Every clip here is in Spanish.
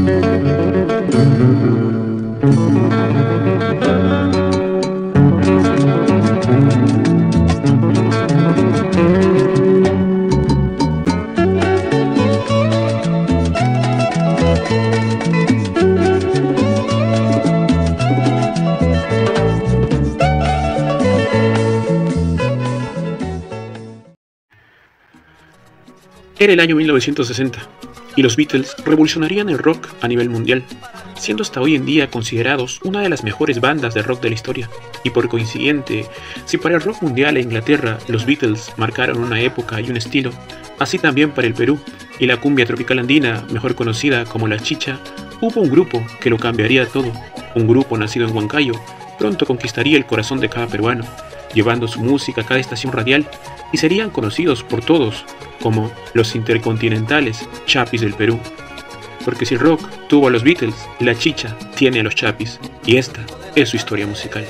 Era el año 1960, y los Beatles revolucionarían el rock a nivel mundial, siendo hasta hoy en día considerados una de las mejores bandas de rock de la historia. Y por consiguiente, si para el rock mundial e Inglaterra los Beatles marcaron una época y un estilo, así también para el Perú y la cumbia tropical andina, mejor conocida como la chicha, hubo un grupo que lo cambiaría todo. Un grupo nacido en Huancayo, pronto conquistaría el corazón de cada peruano, llevando su música a cada estación radial, y serían conocidos por todos como los intercontinentales Chapis del Perú. Porque si el rock tuvo a los Beatles, la chicha tiene a los Chapis, y esta es su historia musical.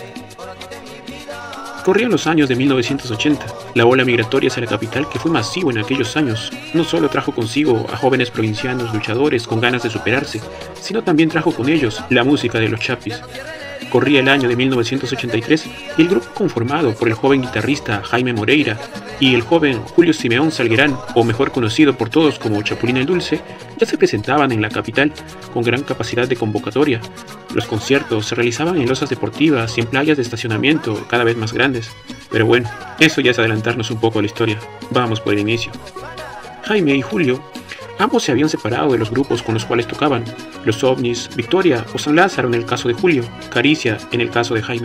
Corrían los años de 1980, la ola migratoria hacia la capital, que fue masivo en aquellos años, no solo trajo consigo a jóvenes provincianos luchadores con ganas de superarse, sino también trajo con ellos la música de los Chapis. Corría el año de 1983 y el grupo, conformado por el joven guitarrista Jaime Moreira y el joven Julio Simeón Salguerán, o mejor conocido por todos como Chapulín el Dulce, ya se presentaban en la capital con gran capacidad de convocatoria. Los conciertos se realizaban en losas deportivas y en playas de estacionamiento cada vez más grandes. Pero bueno, eso ya es adelantarnos un poco a la historia. Vamos por el inicio. Jaime y Julio, ambos se habían separado de los grupos con los cuales tocaban, los OVNIs, Victoria o San Lázaro en el caso de Julio, Caricia en el caso de Jaime.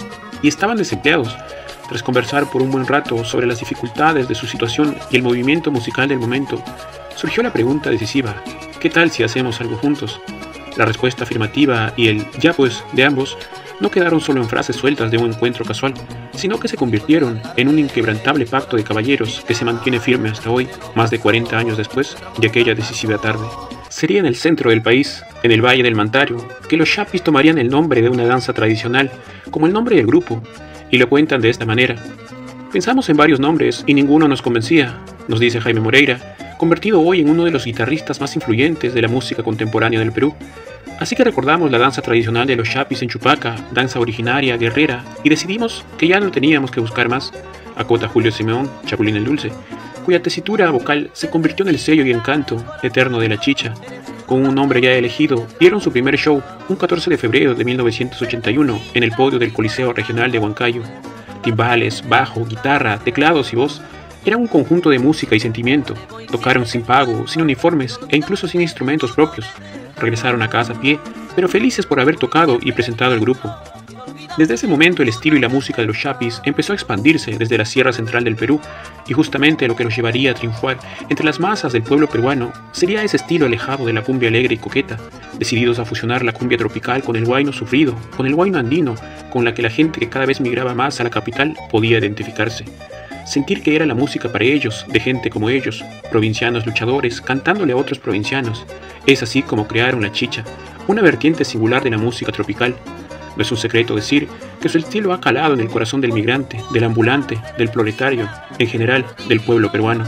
Y estaban desempleados. Tras conversar por un buen rato sobre las dificultades de su situación y el movimiento musical del momento, surgió la pregunta decisiva: ¿qué tal si hacemos algo juntos? La respuesta afirmativa y el "ya pues" de ambos no quedaron solo en frases sueltas de un encuentro casual, sino que se convirtieron en un inquebrantable pacto de caballeros que se mantiene firme hasta hoy, más de 40 años después de aquella decisiva tarde. Sería en el centro del país, en el Valle del Mantario, que los Chapis tomarían el nombre de una danza tradicional, como el nombre del grupo, y lo cuentan de esta manera: pensamos en varios nombres y ninguno nos convencía, nos dice Jaime Moreira, convertido hoy en uno de los guitarristas más influyentes de la música contemporánea del Perú. Así que recordamos la danza tradicional de los Chapis en Chupaca, danza originaria, guerrera, y decidimos que ya no teníamos que buscar más, acota Julio Simeón, Chapulín el Dulce, cuya tesitura vocal se convirtió en el sello y encanto eterno de la chicha. Con un nombre ya elegido, dieron su primer show un 14 de febrero de 1981 en el podio del Coliseo Regional de Huancayo. Timbales, bajo, guitarra, teclados y voz eran un conjunto de música y sentimiento. Tocaron sin pago, sin uniformes e incluso sin instrumentos propios. Regresaron a casa a pie, pero felices por haber tocado y presentado el grupo. Desde ese momento el estilo y la música de los Chapis empezó a expandirse desde la Sierra Central del Perú, y justamente lo que los llevaría a triunfar entre las masas del pueblo peruano sería ese estilo alejado de la cumbia alegre y coqueta, decididos a fusionar la cumbia tropical con el huayno sufrido, con el huayno andino, con la que la gente que cada vez migraba más a la capital podía identificarse. Sentir que era la música para ellos, de gente como ellos, provincianos luchadores, cantándole a otros provincianos. Es así como crearon la chicha, una vertiente singular de la música tropical. No es un secreto decir que su estilo ha calado en el corazón del migrante, del ambulante, del proletario, en general, del pueblo peruano.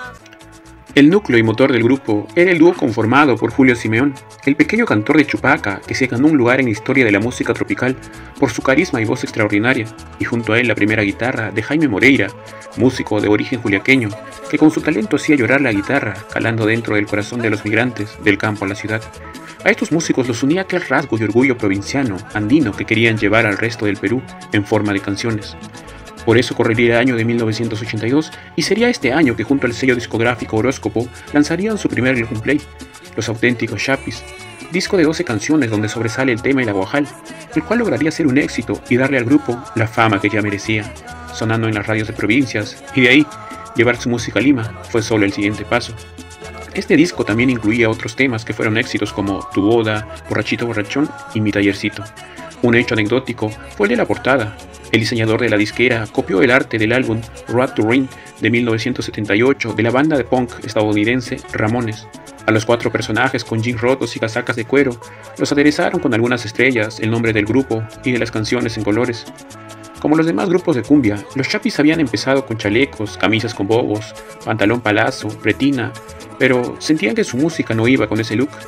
El núcleo y motor del grupo era el dúo conformado por Julio Simeón, el pequeño cantor de Chupaca que se ganó un lugar en la historia de la música tropical por su carisma y voz extraordinaria, y junto a él la primera guitarra de Jaime Moreira, músico de origen juliaqueño, que con su talento hacía llorar la guitarra, calando dentro del corazón de los migrantes del campo a la ciudad. A estos músicos los unía aquel rasgo y orgullo provinciano, andino, que querían llevar al resto del Perú en forma de canciones. Por eso correría el año de 1982, y sería este año que junto al sello discográfico Horóscopo lanzarían su primer long play, Los Auténticos Chapis, disco de 12 canciones donde sobresale el tema El Aguajal, el cual lograría ser un éxito y darle al grupo la fama que ya merecía, sonando en las radios de provincias, y de ahí, llevar su música a Lima fue solo el siguiente paso. Este disco también incluía otros temas que fueron éxitos como Tu Boda, Borrachito Borrachón y Mi Tallercito. Un hecho anecdótico fue el de la portada. El diseñador de la disquera copió el arte del álbum Road to Ruin de 1978 de la banda de punk estadounidense Ramones. A los 4 personajes con jeans rotos y casacas de cuero los aderezaron con algunas estrellas, el nombre del grupo y de las canciones en colores. Como los demás grupos de cumbia, los Chapis habían empezado con chalecos, camisas con bobos, pantalón palazo, pretina, pero sentían que su música no iba con ese look.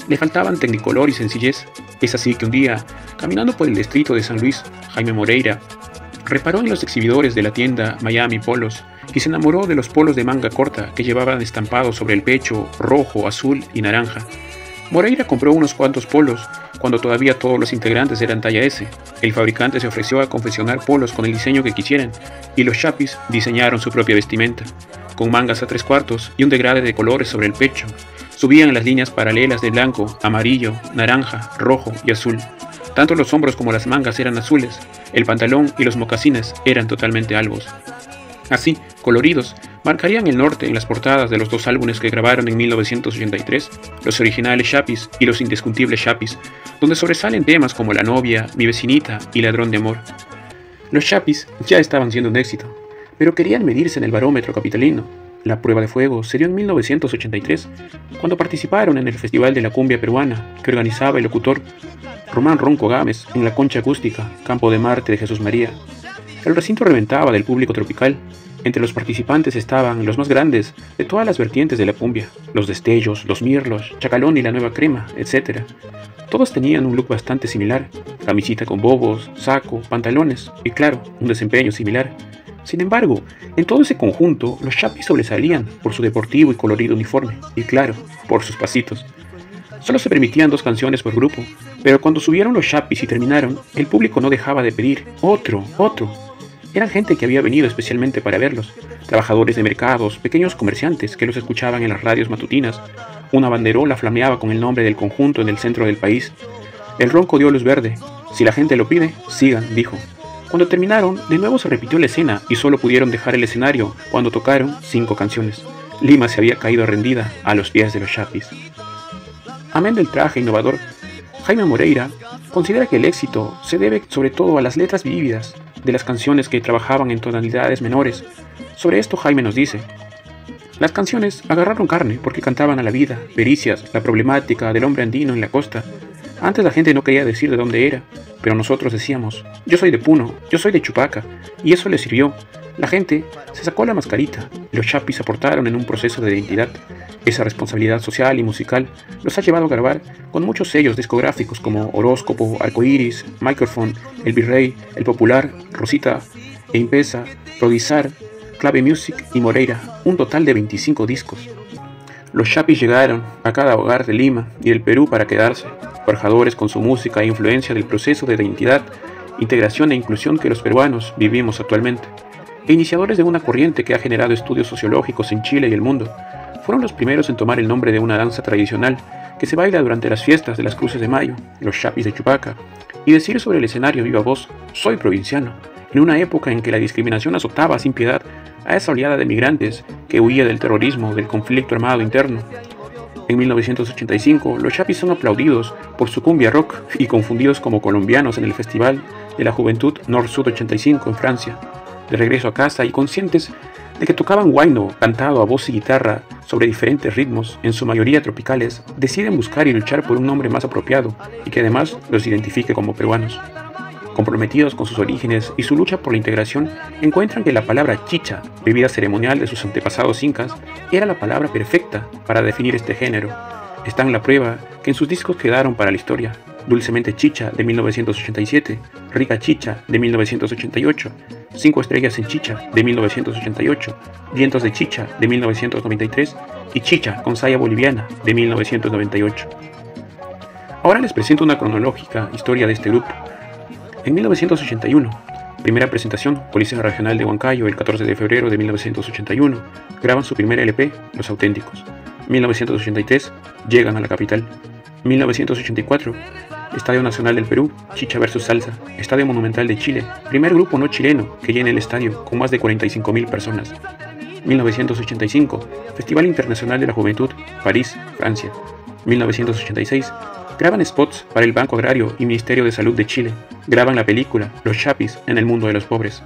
Le faltaban tecnicolor y sencillez. Es así que un día, caminando por el distrito de San Luis, Jaime Moreira reparó en los exhibidores de la tienda Miami Polos y se enamoró de los polos de manga corta que llevaban estampados sobre el pecho rojo, azul y naranja. Moreira compró unos cuantos polos cuando todavía todos los integrantes eran talla S. El fabricante se ofreció a confeccionar polos con el diseño que quisieran y los chapis diseñaron su propia vestimenta, con mangas a 3/4 y un degradé de colores sobre el pecho. Subían las líneas paralelas de blanco, amarillo, naranja, rojo y azul. Tanto los hombros como las mangas eran azules, el pantalón y los mocasines eran totalmente albos. Así, coloridos, marcarían el norte en las portadas de los dos álbumes que grabaron en 1983, los originales Chapis y los indiscutibles Chapis, donde sobresalen temas como La novia, Mi vecinita y Ladrón de amor. Los Chapis ya estaban siendo un éxito, pero querían medirse en el barómetro capitalino. La prueba de fuego se dio en 1983, cuando participaron en el Festival de la Cumbia Peruana, que organizaba el locutor Román Ronco Gámez en la Concha Acústica, Campo de Marte de Jesús María. El recinto reventaba del público tropical. Entre los participantes estaban los más grandes de todas las vertientes de la cumbia, los Destellos, los Mirlos, Chacalón y la Nueva Crema, etc. Todos tenían un look bastante similar, camisita con bobos, saco, pantalones y claro, un desempeño similar. Sin embargo, en todo ese conjunto, los Chapis sobresalían por su deportivo y colorido uniforme, y claro, por sus pasitos. Solo se permitían 2 canciones por grupo, pero cuando subieron los Chapis y terminaron, el público no dejaba de pedir otro. Eran gente que había venido especialmente para verlos, trabajadores de mercados, pequeños comerciantes que los escuchaban en las radios matutinas. Una banderola flameaba con el nombre del conjunto en el centro del país. El Ronco dio luz verde. Si la gente lo pide, sigan, dijo. Cuando terminaron, de nuevo se repitió la escena y solo pudieron dejar el escenario cuando tocaron 5 canciones. Lima se había caído rendida a los pies de los Chapis. Amén del traje innovador, Jaime Moreira considera que el éxito se debe sobre todo a las letras vívidas de las canciones que trabajaban en tonalidades menores. Sobre esto Jaime nos dice: las canciones agarraron carne porque cantaban a la vida, pericias, la problemática del hombre andino en la costa. Antes la gente no quería decir de dónde era, pero nosotros decíamos: yo soy de Puno, yo soy de Chupaca, y eso le sirvió. La gente se sacó la mascarita, los Chapis aportaron en un proceso de identidad. Esa responsabilidad social y musical los ha llevado a grabar con muchos sellos discográficos como Horóscopo, Arcoiris, Microphone, El Virrey, El Popular, Rosita e Impesa, Prodizar, Clave Music y Moreira, un total de 25 discos. Los Chapis llegaron a cada hogar de Lima y del Perú para quedarse, forjadores con su música e influencia del proceso de identidad, integración e inclusión que los peruanos vivimos actualmente, e iniciadores de una corriente que ha generado estudios sociológicos en Chile y el mundo. Fueron los primeros en tomar el nombre de una danza tradicional que se baila durante las fiestas de las Cruces de Mayo, los Chapis de Chupaca, y decir sobre el escenario viva voz: soy provinciano, en una época en que la discriminación azotaba sin piedad a esa oleada de migrantes que huía del terrorismo, del conflicto armado interno. En 1985, los Chapis son aplaudidos por su cumbia rock y confundidos como colombianos en el Festival de la Juventud Nord-Sud 85 en Francia. De regreso a casa y conscientes de que tocaban huayno cantado a voz y guitarra sobre diferentes ritmos, en su mayoría tropicales, deciden buscar y luchar por un nombre más apropiado y que además los identifique como peruanos. Comprometidos con sus orígenes y su lucha por la integración, encuentran que la palabra chicha, bebida ceremonial de sus antepasados incas, era la palabra perfecta para definir este género. Está en la prueba que en sus discos quedaron para la historia: Dulcemente Chicha de 1987, Rica Chicha de 1988, 5 estrellas en Chicha de 1988, Vientos de Chicha de 1993 y Chicha con saya boliviana de 1998. Ahora les presento una cronológica historia de este grupo. En 1981, primera presentación, Policía Regional de Huancayo, el 14 de febrero de 1981, graban su primer LP, Los Auténticos. 1983, llegan a la capital. 1984, Estadio Nacional del Perú, Chicha vs Salsa, Estadio Monumental de Chile, primer grupo no chileno que llena el estadio con más de 45.000 personas. 1985, Festival Internacional de la Juventud, París, Francia. 1986, graban spots para el Banco Agrario y Ministerio de Salud de Chile. Graban la película Los Chapis en el mundo de los pobres.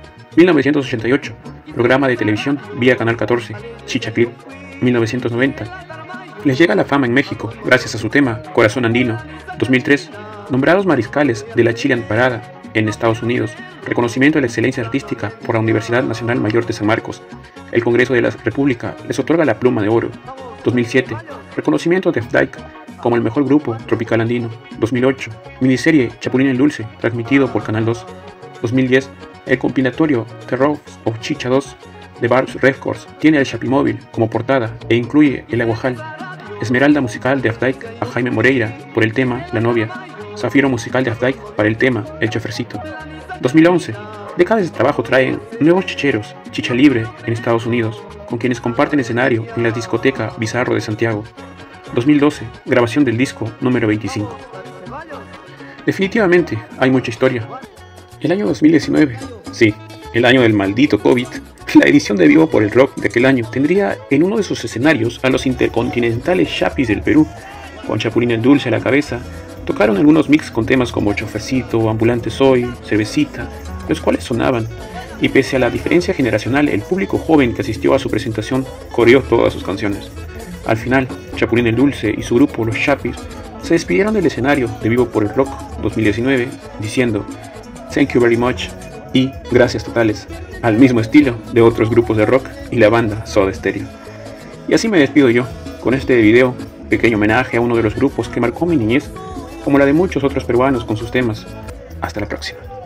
1988, programa de televisión vía Canal 14, Chicha Clip. 1990, les llega la fama en México gracias a su tema Corazón Andino. 2003, nombrados mariscales de la Chilean Parada en Estados Unidos. Reconocimiento de la excelencia artística por la Universidad Nacional Mayor de San Marcos. El Congreso de la República les otorga la Pluma de Oro. 2007, reconocimiento de FDAIC como el mejor grupo tropical andino. 2008, miniserie Chapulín el Dulce, transmitido por Canal 2. 2010, el compilatorio The Road of Chicha 2 de Barbs Records tiene al Chapimóvil como portada e incluye El Aguajal, Esmeralda musical de Afdike a Jaime Moreira por el tema La Novia, Zafiro musical de Afdike para el tema El Chofercito. 2011, décadas de trabajo traen nuevos chicheros, Chicha Libre en Estados Unidos, con quienes comparten escenario en la discoteca Bizarro de Santiago. 2012, grabación del disco número 25. Definitivamente hay mucha historia. El año 2019, sí, el año del maldito COVID, la edición de Vivo por el Rock de aquel año tendría en uno de sus escenarios a los intercontinentales Chapis del Perú. Con Chapulín el Dulce a la cabeza, tocaron algunos mix con temas como Chofercito, Ambulante Soy, Cervecita, los cuales sonaban, y pese a la diferencia generacional, el público joven que asistió a su presentación coreó todas sus canciones. Al final, Chapulín el Dulce y su grupo Los Chapis se despidieron del escenario de Vivo por el Rock 2019 diciendo "Thank you very much" y "Gracias totales", al mismo estilo de otros grupos de rock y la banda Soda Stereo. Y así me despido yo, con este video, pequeño homenaje a uno de los grupos que marcó mi niñez, como la de muchos otros peruanos con sus temas. Hasta la próxima.